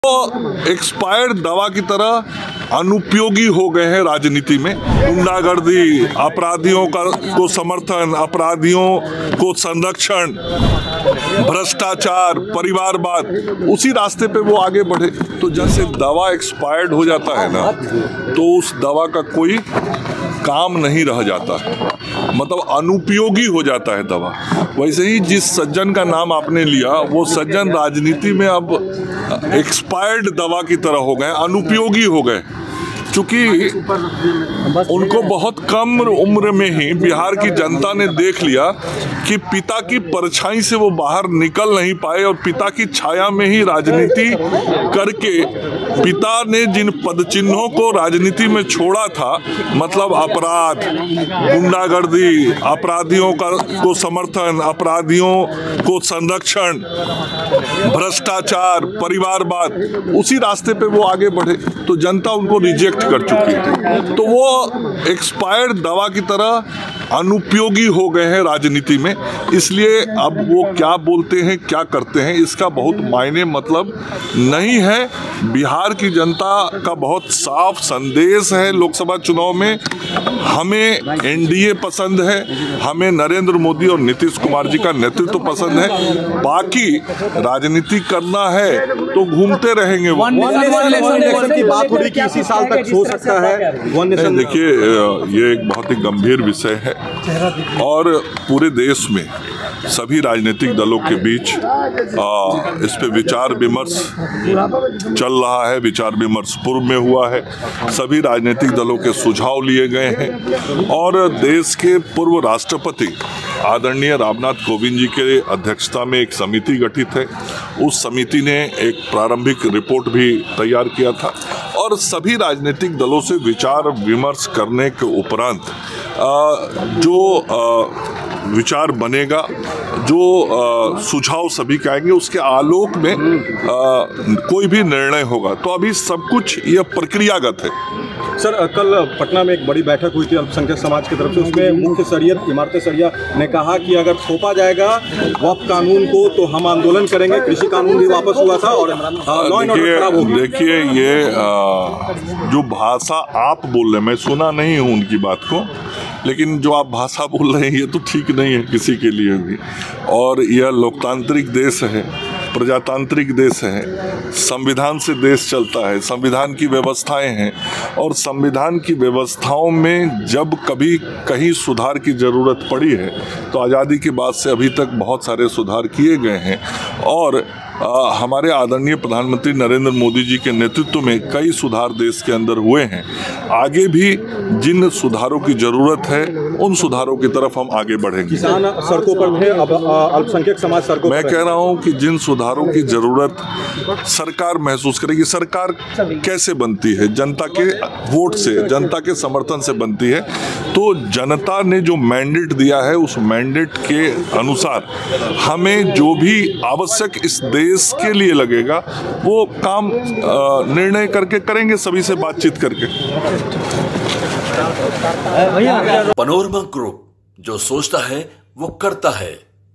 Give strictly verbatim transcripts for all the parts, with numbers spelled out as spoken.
तो एक्सपायर्ड दवा की तरह अनुपयोगी हो गए हैं राजनीति में। गुंडागर्दी, अपराधियों का को समर्थन, अपराधियों को संरक्षण, भ्रष्टाचार, परिवारवाद, उसी रास्ते पे वो आगे बढ़े। तो जैसे दवा एक्सपायर्ड हो जाता है ना, तो उस दवा का कोई काम नहीं रह जाता है, मतलब अनुपयोगी हो जाता है दवा। वैसे ही जिस सज्जन का नाम आपने लिया, वो सज्जन राजनीति में अब एक्सपायर्ड दवा की तरह हो गए, अनुपयोगी हो गए, क्योंकि उनको बहुत कम उम्र में ही बिहार की जनता ने देख लिया कि पिता की परछाई से वो बाहर निकल नहीं पाए और पिता की छाया में ही राजनीति करके पिता ने जिन पदचिन्हों को राजनीति में छोड़ा था, मतलब अपराध, गुंडागर्दी, अपराधियों का को समर्थन, अपराधियों को संरक्षण, भ्रष्टाचार, परिवारवाद, उसी रास्ते पे वो आगे बढ़े। तो जनता उनको रिजेक्ट कर चुकी है। तो वो एक्सपायर्ड दवा की तरह अनुपयोगी हो गए हैं राजनीति में। इसलिए अब वो क्या बोलते हैं, क्या करते हैं, इसका बहुत मायने मतलब नहीं है। बिहार की जनता का बहुत साफ संदेश है लोकसभा चुनाव में, हमें एनडीए पसंद है, हमें नरेंद्र मोदी और नीतीश कुमार जी का नेतृत्व पसंद है। बाकी राजनीति करना है तो घूमते रहेंगे। वो इलेक्शन की बात हो रही कि इसी साल तक हो सकता है। देखिए, ये एक बहुत ही गंभीर विषय है और पूरे देश में सभी राजनीतिक दलों के बीच आ, इस पे विचार विमर्श चल रहा है। विचार विमर्श पूर्व में हुआ है, सभी राजनीतिक दलों के सुझाव लिए गए हैं और देश के पूर्व राष्ट्रपति आदरणीय रामनाथ कोविंद जी के अध्यक्षता में एक समिति गठित है। उस समिति ने एक प्रारंभिक रिपोर्ट भी तैयार किया था और सभी राजनीतिक दलों से विचार विमर्श करने के उपरांत जो विचार बनेगा, जो सुझाव सभी के आएंगे, उसके आलोक में आ, कोई भी निर्णय होगा। तो अभी सब कुछ यह प्रक्रियागत है। सर, कल पटना में एक बड़ी बैठक हुई थी अल्पसंख्यक समाज की तरफ से। उसमें मुख्य शरीयत इमारत सरिया ने कहा कि अगर थोपा जाएगा वक्फ कानून को तो हम आंदोलन करेंगे। कृषि कानून भी वापस हुआ था और लॉ एंड ऑर्डर खराब हो गया। देखिए, ये आ, जो भाषा आप बोल रहे हैं, मैं सुना नहीं हूँ उनकी बात को, लेकिन जो आप भाषा बोल रहे हैं ये तो ठीक नहीं है किसी के लिए भी। और यह लोकतांत्रिक देश है, प्रजातांत्रिक देश है, संविधान से देश चलता है, संविधान की व्यवस्थाएं हैं और संविधान की व्यवस्थाओं में जब कभी कहीं सुधार की ज़रूरत पड़ी है तो आज़ादी के बाद से अभी तक बहुत सारे सुधार किए गए हैं और आ, हमारे आदरणीय प्रधानमंत्री नरेंद्र मोदी जी के नेतृत्व में कई सुधार देश के अंदर हुए हैं। आगे भी जिन सुधारों की ज़रूरत है उन सुधारों की तरफ हम आगे बढ़ेंगे। किसान सड़कों पर थे, अब अल्पसंख्यक समाज सड़कों पर। मैं कह रहा हूं कि जिन सुधारों की ज़रूरत सरकार महसूस करेगी। सरकार कैसे बनती है? जनता के वोट से, जनता के समर्थन से बनती है। तो जनता ने जो मैंडेट दिया है उस मैंडेट के अनुसार हमें जो भी आवश्यक इस देश के लिए लगेगा वो काम निर्णय करके करेंगे, सभी से बातचीत करके। पैनोरमा ग्रुप, जो सोचता है वो करता है।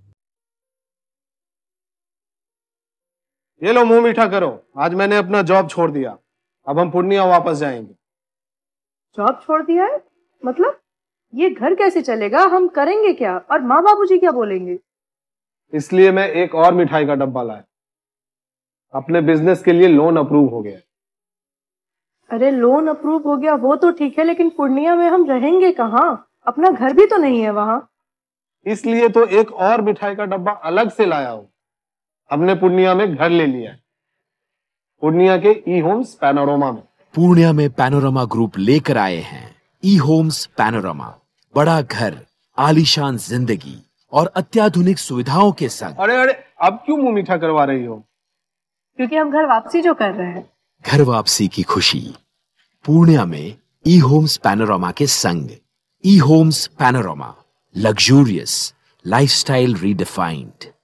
ये लो, मुंह मीठा करो। आज मैंने अपना जॉब छोड़ दिया, अब हम पूर्णिया वापस जाएंगे। जॉब छोड़ दिया है? मतलब ये घर कैसे चलेगा? हम करेंगे क्या? और माँ बाबूजी क्या बोलेंगे? इसलिए मैं एक और मिठाई का डब्बा लाया। अपने बिजनेस के लिए लोन अप्रूव हो गया। अरे लोन अप्रूव हो गया वो तो ठीक है, लेकिन पूर्णिया में हम रहेंगे कहाँ? अपना घर भी तो नहीं है वहाँ। इसलिए तो एक और मिठाई का डब्बा अलग से लाया हूँ। हमने पूर्णिया में घर ले लिया है, पूर्णिया के ई होम्स पैनोरमा में। पूर्णिया में पैनोरमा ग्रुप लेकर आए हैं ई होम्स पैनोरमा। बड़ा घर, आलीशान जिंदगी और अत्याधुनिक सुविधाओं के संग। अरे अरे अब क्यों मुंह मीठा करवा रही हो? क्योंकि हम घर वापसी जो कर रहे हैं। घर वापसी की खुशी पूर्णिया में ई होम्स पैनोरमा के संग। E Homes Panorama, luxurious lifestyle redefined.